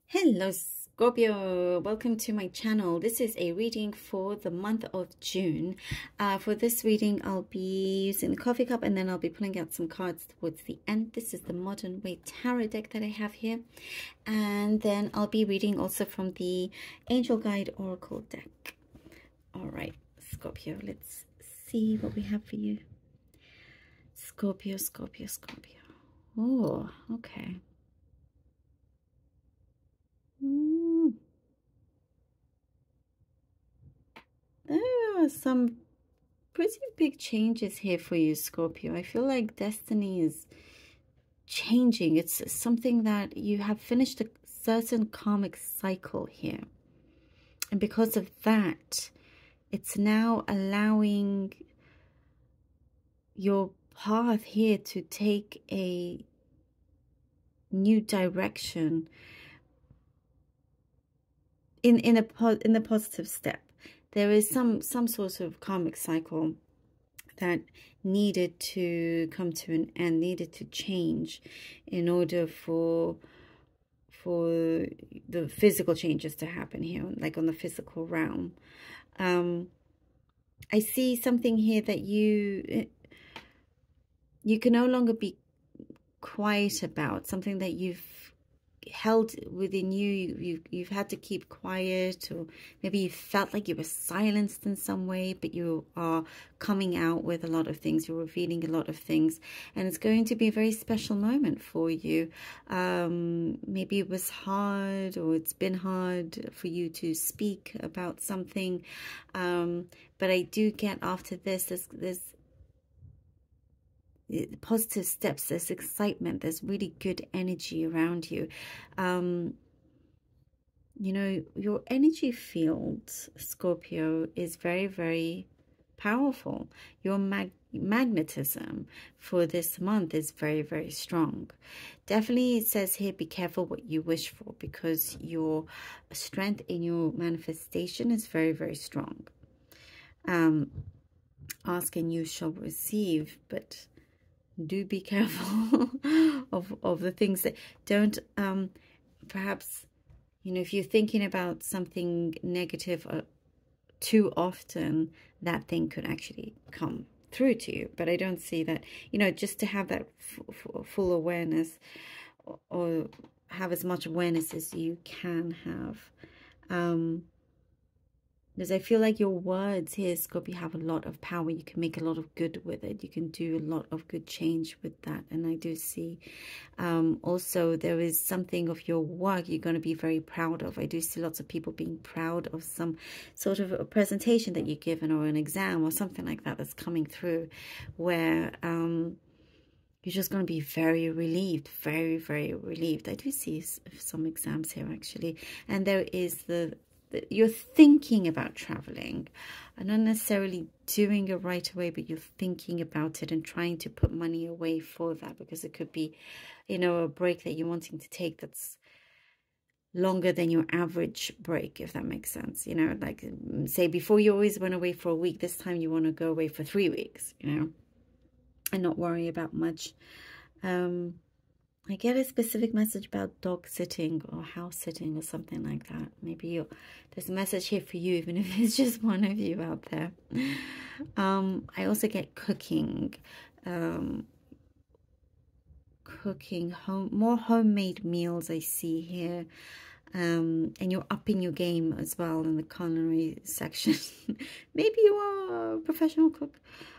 Hello Scorpio, welcome to my channel. This is a reading for the month of June. For this reading I'll be using the coffee cup and then I'll be pulling out some cards towards the end. This is the Modern Way Tarot deck that I have here, and then I'll be reading also from the Angel Guide Oracle deck. Alright Scorpio, let's see what we have for you. Scorpio. Oh, okay. There are some pretty big changes here for you, Scorpio. I feel like destiny is changing. It's something that you have finished a certain karmic cycle here. And because of that, it's now allowing your path here to take a new direction in the positive step. There is some sort of karmic cycle that needed to come to an end, needed to change in order for the physical changes to happen here, like on the physical realm. I see something here that you can no longer be quiet about, something that you've held within you've had to keep quiet, or maybe you felt like you were silenced in some way, but you are coming out with a lot of things, you're revealing a lot of things, and it's going to be a very special moment for you. Maybe it was hard, or it's been hard for you to speak about something, but I do get after this, there's positive steps, there's excitement, there's really good energy around you. You know, your energy field, Scorpio, is very, very powerful. Your magnetism for this month is very, very strong. Definitely, it says here, be careful what you wish for, because your strength in your manifestation is very, very strong. Ask and you shall receive, but do be careful of the things that don't, perhaps, you know, if you're thinking about something negative too often, that thing could actually come through to you. But I don't see that, you know, just to have that full awareness, or have as much awareness as you can have. Because I feel like your words here, Scorpio, have a lot of power. You can make a lot of good with it. You can do a lot of good change with that. And I do see also there is something of your work you're going to be very proud of. I do see lots of people being proud of some sort of a presentation that you've given, or an exam or something like that that's coming through, where you're just going to be very relieved, very, very relieved. I do see some exams here, actually. And there is you're thinking about traveling, and not necessarily doing it right away, but you're thinking about it and trying to put money away for that, because it could be, you know, a break that you're wanting to take that's longer than your average break, if that makes sense. You know, like, say before you always went away for a week, this time you want to go away for 3 weeks, you know, and not worry about much. I get a specific message about dog sitting or house sitting or something like that. Maybe there's a message here for you, even if it's just one of you out there. I also get cooking, more homemade meals I see here. And you're upping your game as well in the culinary section. Maybe you are a professional cook.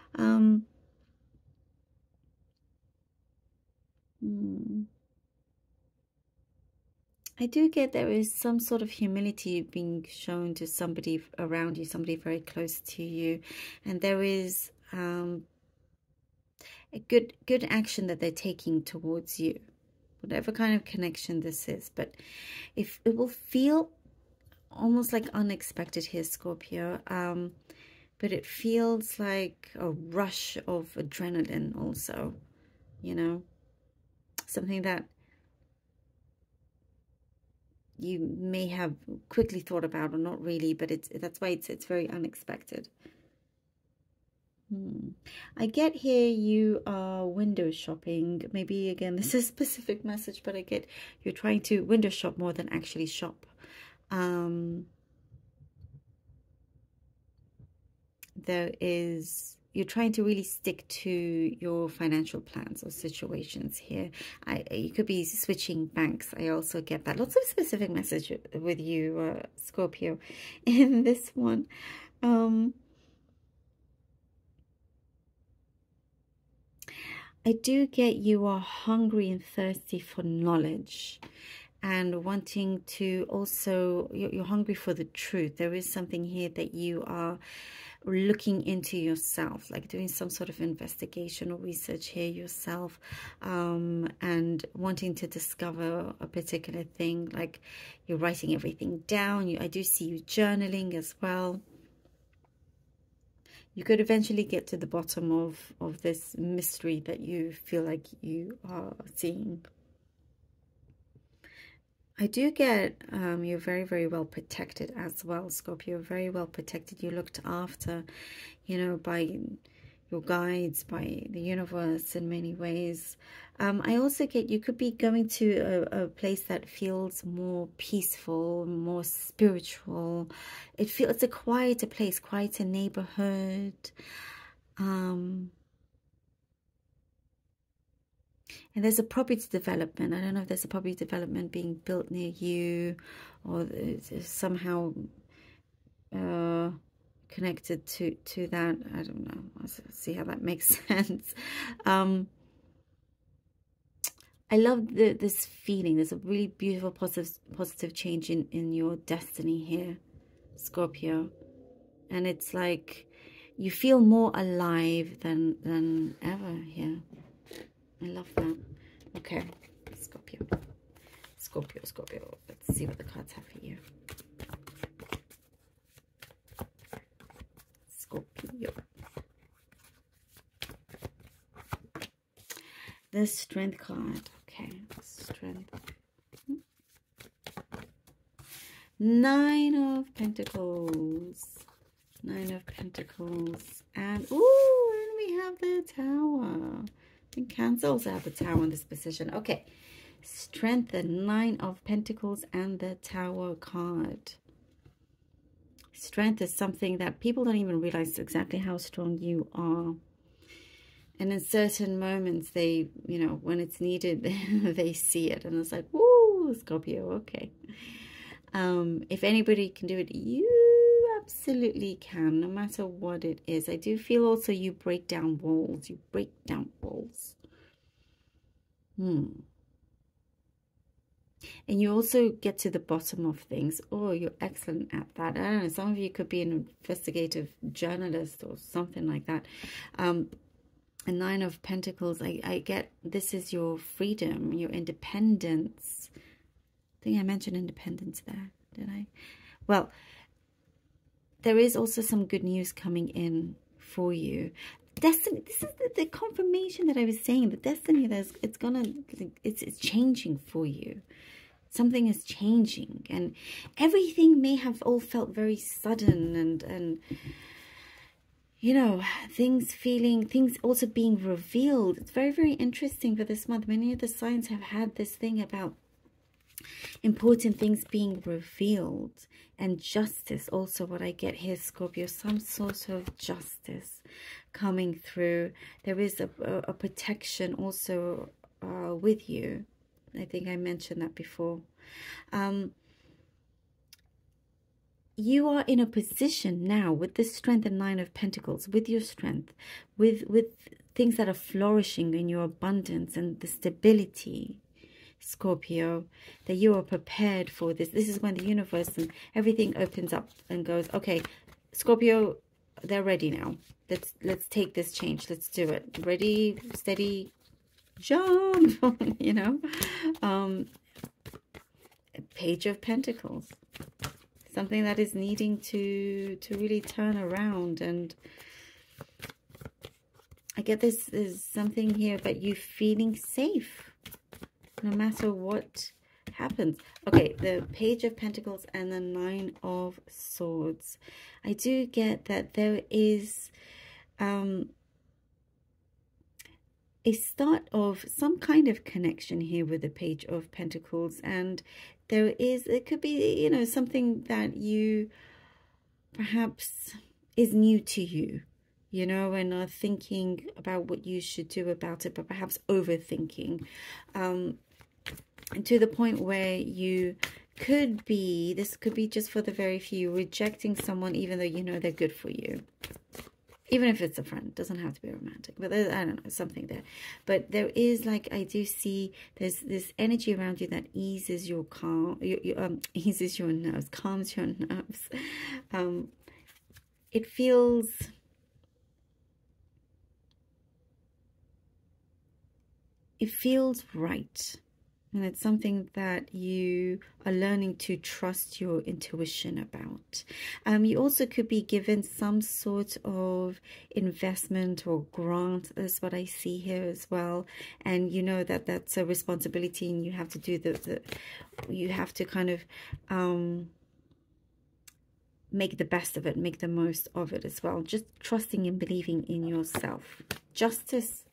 I do get there is some sort of humility being shown to somebody around you, somebody very close to you, and there is a good action that they're taking towards you, whatever kind of connection this is. But if it will feel almost like unexpected here, Scorpio, but it feels like a rush of adrenaline also, you know, something that you may have quickly thought about, or not really, but that's why it's very unexpected. I get here you are window shopping. Maybe again this is a specific message, but I get you're trying to window shop more than actually shop. You're trying to really stick to your financial plans or situations here. You could be switching banks. I also get that. Lots of specific message with you, Scorpio, in this one. I do get you are hungry and thirsty for knowledge and wanting to also, you're hungry for the truth. There is something here that you are looking into yourself, like doing some sort of investigation or research here yourself, and wanting to discover a particular thing, like you're writing everything down. I do see you journaling as well. You could eventually get to the bottom of this mystery that you feel like you are seeing. I do get you're very, very well protected as well, Scorpio. You're very well protected. You're looked after, you know, by your guides, by the universe in many ways. I also get you could be going to a place that feels more peaceful, more spiritual. It's a quieter place, quieter neighborhood. And there's a property development. I don't know if there's a property development being built near you, or it's somehow connected to that. I don't know. Let's see how that makes sense. I love this feeling. There's a really beautiful positive change in your destiny here, Scorpio. And it's like you feel more alive than ever here. I love that. Okay, Scorpio. Scorpio. Let's see what the cards have for you. Scorpio. The Strength card. Okay, Strength. 9 of Pentacles. 9 of Pentacles. And, ooh, and we have the Tower. I think Cancer also have the Tower in this position. Okay, Strength, the 9 of Pentacles, and the Tower card. Strength is something that people don't even realize exactly how strong you are. And in certain moments, they, you know, when it's needed, they see it. And it's like, woo, Scorpio, okay. If anybody can do it, you absolutely can, no matter what it is. I do feel also you break down walls. You break down walls. And you also get to the bottom of things. Oh, you're excellent at that. I don't know, some of you could be an investigative journalist or something like that. A 9 of Pentacles, I get this is your freedom, your independence. I think I mentioned independence there, did I? Well, there is also some good news coming in for you. Destiny, this is the confirmation that I was saying. The destiny, it's changing for you. Something is changing, and everything may have all felt very sudden and you know, things also being revealed. It's very, very interesting for this month. Many of the signs have had this thing about important things being revealed, and justice also what I get here, Scorpio. Some sort of justice coming through. There is a protection also with you. I think I mentioned that before. You are in a position now with the Strength and 9 of Pentacles, with your strength, with things that are flourishing in your abundance and the stability, Scorpio, that you are prepared for this. This is when the universe and everything opens up and goes, okay, Scorpio, they're ready now. Let's take this change. Let's do it. Ready, steady, jump, you know. Page of Pentacles. Something that is needing to really turn around. And I get this is something here about you feeling safe no matter what happens. Okay, the Page of Pentacles and the 9 of Swords. I do get that there is a start of some kind of connection here with the Page of Pentacles, and it could be, you know, something that you perhaps is new to you, you know, and are thinking about what you should do about it, but perhaps overthinking, and to the point where you could be, this could be just for the very few, rejecting someone even though you know they're good for you. Even if it's a friend, it doesn't have to be romantic, but there's, I don't know, something there. But there is, like, I do see there's this energy around you that eases your eases your nerves, calms your nerves. It feels right. And it's something that you are learning to trust your intuition about. You also could be given some sort of investment or grant. That's what I see here as well. And you know that that's a responsibility, and you have to do you have to kind of make the best of it, make the most of it as well. Just trusting and believing in yourself. Justice.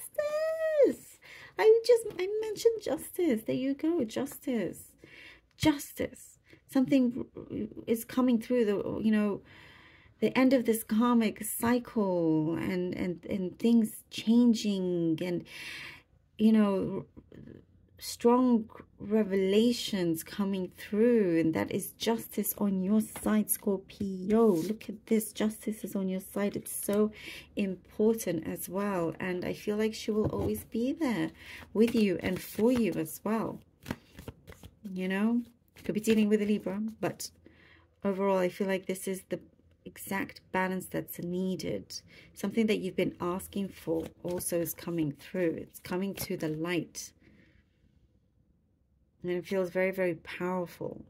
I mentioned justice. There you go. Justice. Something is coming through the, you know, the end of this karmic cycle, and things changing, and, you know, strong revelations coming through, and that is justice on your side, Scorpio. Look at this, justice is on your side. It's so important as well, and I feel like she will always be there with you and for you as well. You know, could be dealing with a Libra, but overall I feel like this is the exact balance that's needed. Something that you've been asking for also is coming through. It's coming to the light. And it feels very, very powerful.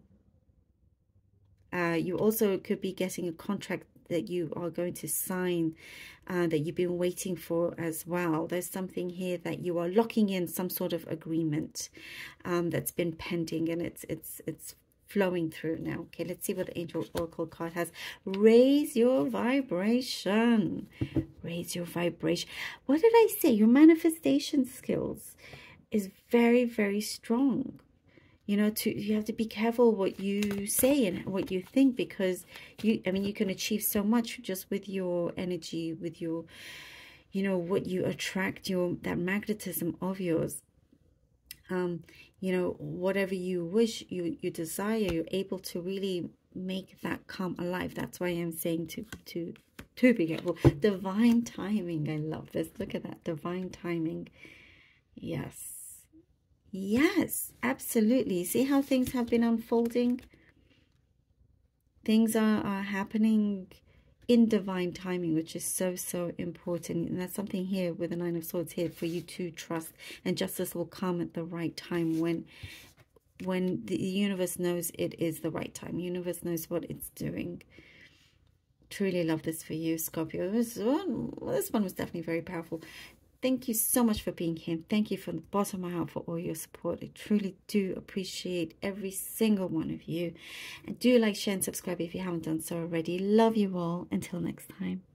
You also could be getting a contract that you are going to sign, that you've been waiting for as well. There's something here that you are locking in, some sort of agreement that's been pending, and it's flowing through now. Okay, let's see what the Angel Oracle card has. Raise your vibration. Raise your vibration. What did I say? Your manifestation skills is very, very strong. You know, you have to be careful what you say and what you think, because you can achieve so much just with your energy, with your, you know, what you attract, that magnetism of yours. You know, whatever you wish, you desire, you're able to really make that come alive. That's why I'm saying to be careful. Divine timing. I love this. Look at that. Divine timing. Yes. Yes, absolutely. See how things have been unfolding? Things are happening in divine timing, which is so, so important. And that's something here with the Nine of Swords here for you to trust. And justice will come at the right time, when the universe knows it is the right time. The universe knows what it's doing. Truly love this for you, Scorpio. This one was definitely very powerful. Thank you so much for being here. Thank you from the bottom of my heart for all your support. I truly do appreciate every single one of you. And do like, share, and subscribe if you haven't done so already. Love you all. Until next time.